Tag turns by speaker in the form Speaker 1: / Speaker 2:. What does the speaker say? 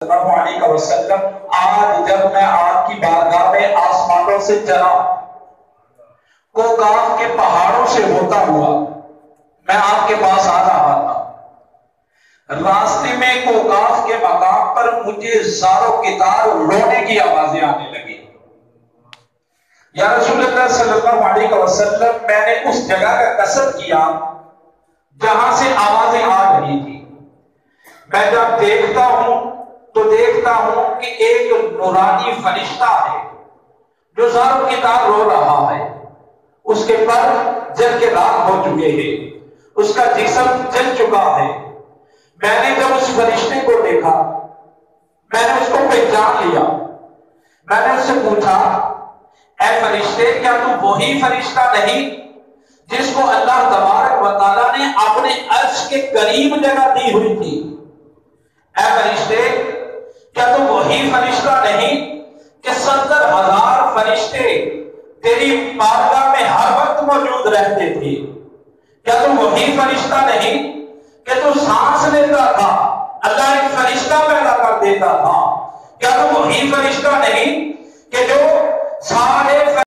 Speaker 1: اللہ علیہ وسلم آج جب میں آپ کی بارگاہ میں آسمانوں سے چلا کوکاف کے پہاڑوں سے ہوتا ہوا میں آپ کے پاس آ رہا تھا، راستے میں کوکاف کے مقام پر مجھے زار و کتار رونے کی آوازیں آنے لگی۔ یا رسول اللہ صلی اللہ علیہ وسلم میں نے اس جگہ کا قصد کیا جہاں سے آوازیں آ رہی تھی۔ میں جب دیکھتا ہوں تو دیکھتا ہوں کہ ایک نورانی فرشتہ ہے جو زار و کتار رو رہا ہے، اس کے پر جل کے راکھ ہو چکے ہیں، اس کا جسم جل چکا ہے۔ میں نے جب اس فرشتے کو دیکھا میں نے اس کو پہچان لیا۔ میں نے اس سے پوچھا، اے فرشتے کیا تو وہی فرشتہ نہیں جس کو اللہ تبارک و تعالیٰ نے اپنے عرش کے قریب جگہ دی ہوئی تھی؟ اے فرشتے کیا تو وہی فرشتہ نہیں کہ 70,000 فرشتے تیری بارگاہ میں ہر وقت موجود رہتے تھے؟ کیا تو وہی فرشتہ نہیں کہ تو سانس لیتا تھا اللہ ایک فرشتہ پیدا کر دیتا تھا؟ کیا تو وہی فرشتہ نہیں کہ جو سارے